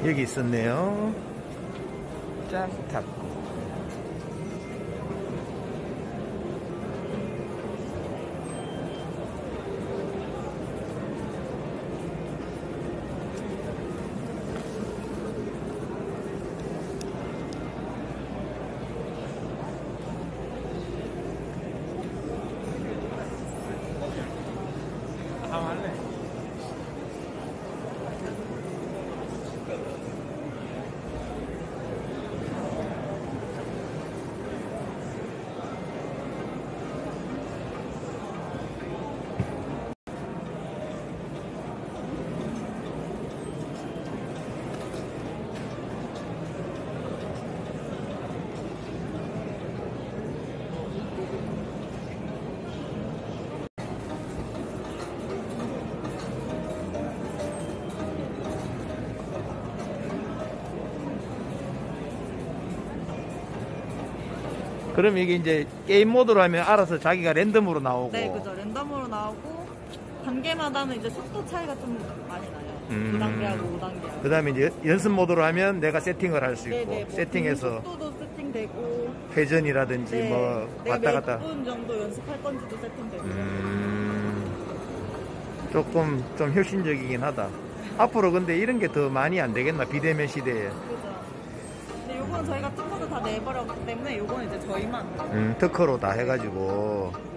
여기 있었네요. 쫙 닫고. 그럼 이게 이제 게임 모드로 하면 알아서 자기가 랜덤으로 나오고. 네, 그죠. 랜덤으로 나오고 단계마다는 이제 속도 차이가 좀 많이 나요. 2단계하고 5단계하고. 그 다음에 이제 연습 모드로 하면 내가 세팅을 할 수 있고. 네네, 뭐 세팅해서 속도도 세팅되고. 회전이라든지 네, 뭐 왔다 갔다. 몇 분 정도 연습할 건지도 세팅되고. 조금 좀 혁신적이긴 하다. 앞으로 근데 이런 게 더 많이 안 되겠나, 비대면 시대에. 그죠. 근데 요거는 저희가 찍어서 다 내버렸기 때문에 요거는 이제 저희만. 특허로 다 해가지고.